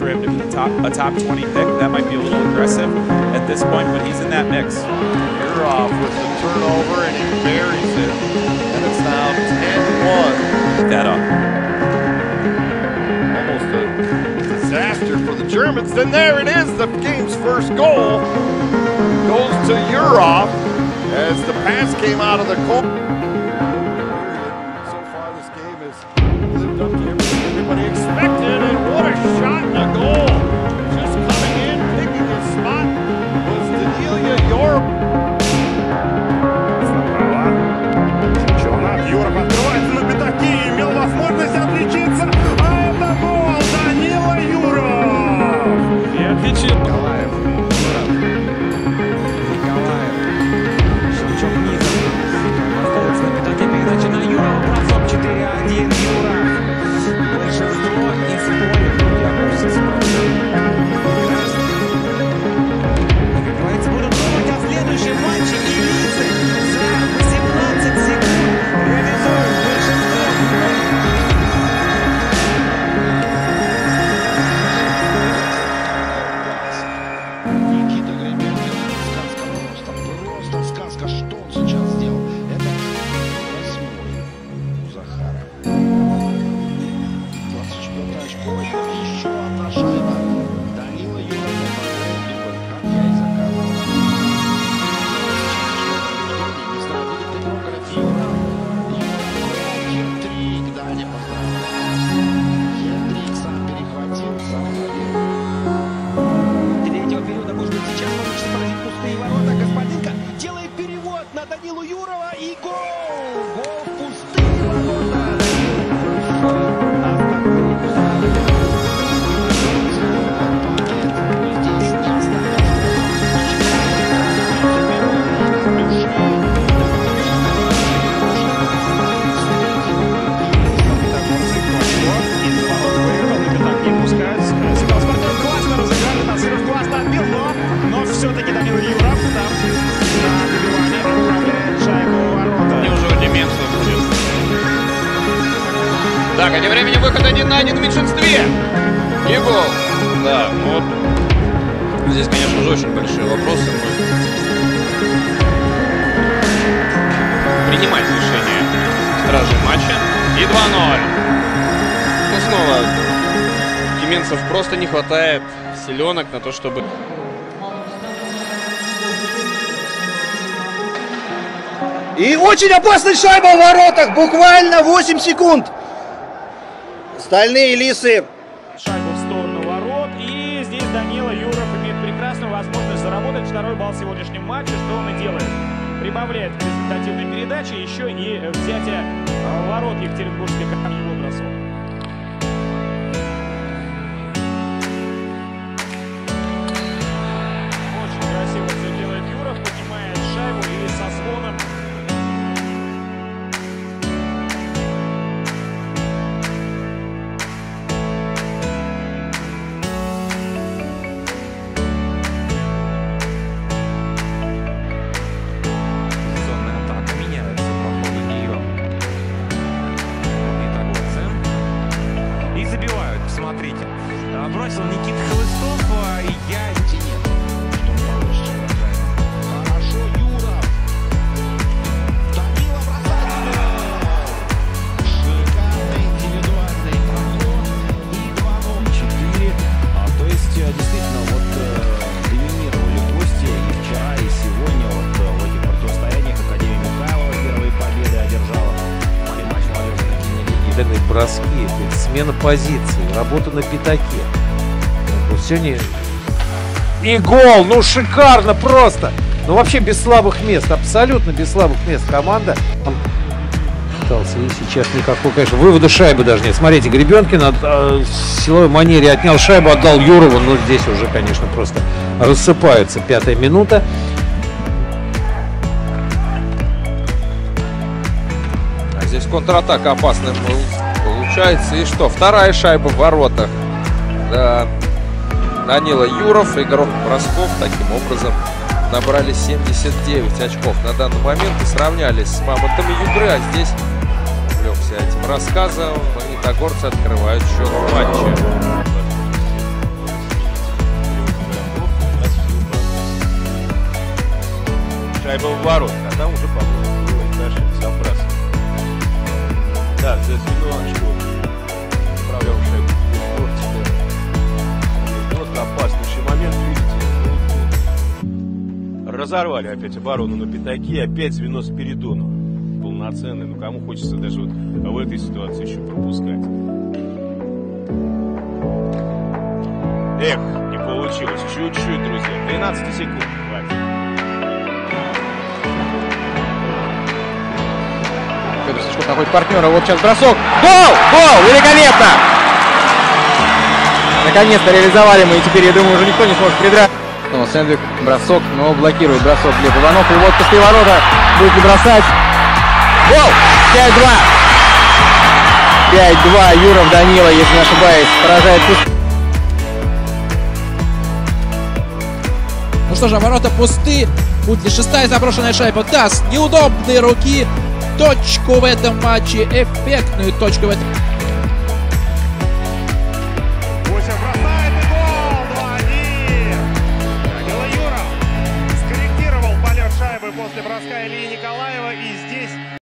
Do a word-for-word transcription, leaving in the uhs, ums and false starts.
for him to be a top, a top twenty pick. That might be a little aggressive at this point, but he's in that mix. You're off with the turnover, and he buries it. And it's now ten one. Pick that up. Almost a disaster for the Germans. Then there it is, the game's first goal. Goes to Yurov as the pass came out of the corner. So far, this game has lived up to everything everybody expected, and what a shot and a goal. Just coming in, picking his spot was Danila Yurov. Чемпионат. Юров открывается на пятаке и имел возможность отличиться. А это гол Данила Юров. И отличил. Николаев. Николаев. Щелчок низом. Остается на пятаке. Передача на Юрова. Бросок четыре один. Юров. Большинство из поля. Якубсис. Как говорится, будут думать о следующем матче. И лица за восемнадцать секунд реализуют большинство. Никита Гребенкин. Сказка просто, просто сказка. Что он сейчас сделал? Это восьмой у Захара. двадцать четвёртое очко. Еще одна шайба. Данила Юров. Как я и заказывал. Не знаю, будет ли трогать Юров. Хет-трик. Даня, поздравляю. Хет-трик сам перехватил, сам владел. Третьего периода, может быть, сейчас получится поразить пустые ворота. Господинка делает перевод на Данилу Юрова и гол! Гол в пустые ворота! Здесь не оставляет. Все-таки Данила Юров там на добивание отправляет шайбу в ворота. Неужели Деменцев будет? Так, а тем временем выход один на один в меньшинстве. И гол. Да, вот. Здесь, конечно, уже очень большие вопросы. Принимать решение стражи матча. И два ноль. Ну, снова Деменцев просто не хватает силенок на то, чтобы... И очень опасная шайба в воротах, буквально восемь секунд. Стальные лисы. Шайбу в сторону ворот. И здесь Данила Юров имеет прекрасную возможность заработать второй балл в сегодняшнем матче, что он и делает. Прибавляет к результативной передаче еще и взятие ворот Екатеринбургской команды его бросок. Очень красиво все делает Юров, поднимает шайбу и со звоном. Смотрите, бросил Никита Хлыстов, и я... Что получится, уважаемый? Хорошо, Юров. Данила бросает. Шикарный индивидуальный проход. И два ноль. четыре. А, то есть, действительно, вот доминировали гости и вчера, и сегодня вот в этих противостояниях. Академия Михайлова первые победы одержала. Матч молодежной лиги. Броски, смена позиции, работа на пятаке. Вот сегодня... И гол! Ну шикарно просто! Ну вообще без слабых мест, абсолютно без слабых мест команда. Остался и сейчас никакого, конечно, вывода шайбы даже нет. Смотрите, Гребенкин от э, силовой манере отнял шайбу, отдал Юрову, но здесь уже, конечно, просто рассыпается. Пятая минута. А здесь контратака опасная получается. И что? Вторая шайба в воротах. Да. Данила Юров, игрок бросков, таким образом набрали семьдесят девять очков на данный момент и сравнялись с мамонтами Югры. А здесь увлекся этим рассказом. Магнитогорцы открывают счет в матче. Шайба в ворот, а там уже, по-моему, было даже забрасывание. Да, за звено очко управлял шайбу в бортике. Вот опаснейший момент, видите. Разорвали опять оборону на пятаке, опять звено Спиридону. Полноценный, ну кому хочется даже вот в этой ситуации еще пропускать. Эх, не получилось. Чуть-чуть, друзья. тринадцать секунд. Хватит. Федор Сычков находит партнера. Вот сейчас бросок. Гол! Гол! Великолепно! Наконец-то реализовали мы. И теперь, я думаю, уже никто не сможет придраться. Снова Сэндвик. Бросок. Но блокирует бросок Глеб Иванов. И вот пустые ворота. Будет ли бросать? Гол! пять-два. пять-два. Юров Данила, если не ошибаюсь, поражает пустые. Ну что же, ворота пусты. Будет ли шестая заброшенная шайба? Даст неудобные руки. Точку в этом матче. Эффектную точку в этом. Гусев бросает и гол. два-один. Данила Юров скорректировал полет шайбы после броска Ильи Николаева. И здесь